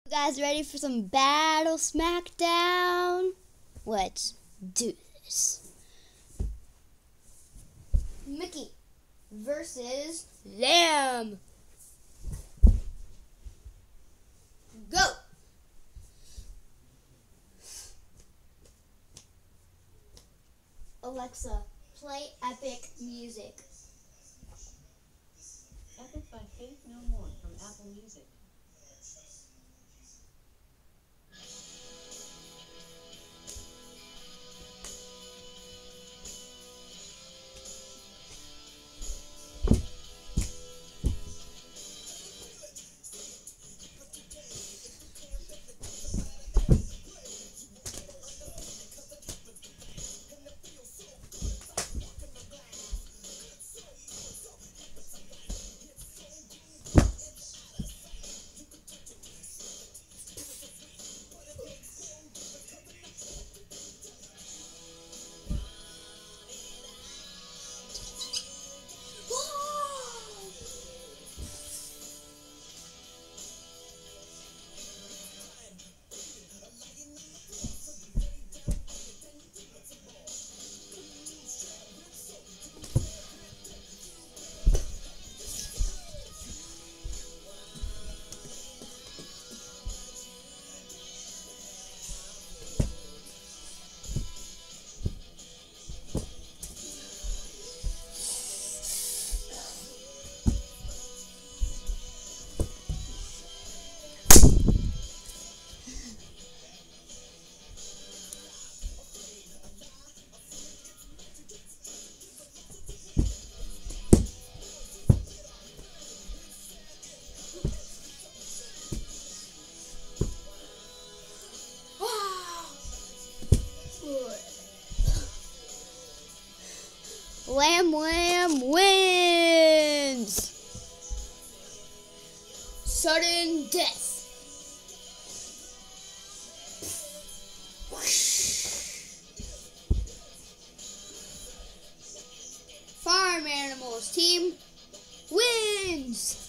You guys ready for some battle Smackdown? Let's do this. Micky versus Lamb. Go! Alexa, play epic music. Epic by Faith No More from Apple Music. Lamb wins! Sudden death. Farm Animals team wins!